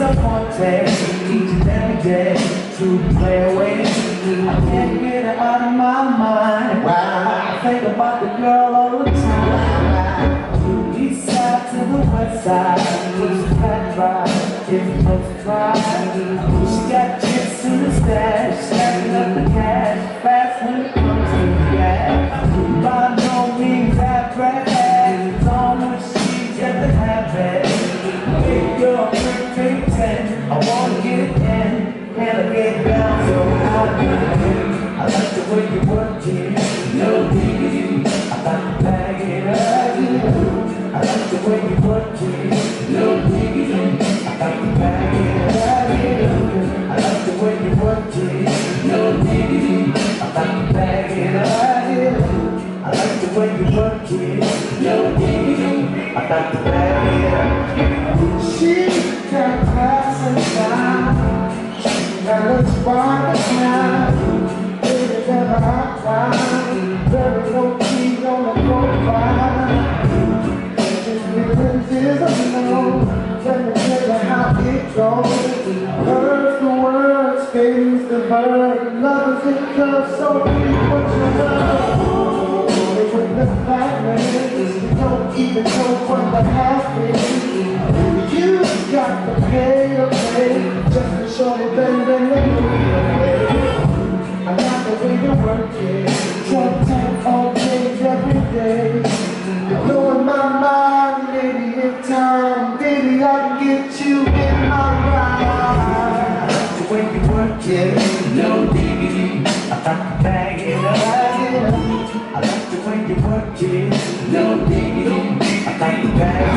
disappointed each and every day to play away. I can't get it out of my mind. I think about the girl all the time. To the east side to the west side, who's flat drive, if close to try. She got chips in the stash, stacking up the cash, fast when it comes to the gas. By no means that bad, as long as she's got the habit. Big girl, big 10, I wanna get it in, can I get down so high? I like the way you work it, no diggity, I like to bag it up. I like the way you work it, no diggity, I like to bag it up. I like the way you work it, no diggity, I like to bag it up. I like the way you work it, no diggity, I like to bag it up. She got class and style, she got a spark of now. Baby got a hot time, very low key on the profile. Just differences of know, let me tell you how it goes. Words to words, things to verb, love is in curve, so be what you love. With the flatness, you don't even know what the half is. You got to pay just to show me bend I got the way you work it, truck tank all day, every day. Blowing my mind, lady, in time, baby, I can get you in my ride. I like the way you work it, no diggity, I got to bag it up. I like the way you work it, no diggity, I like to bag it up.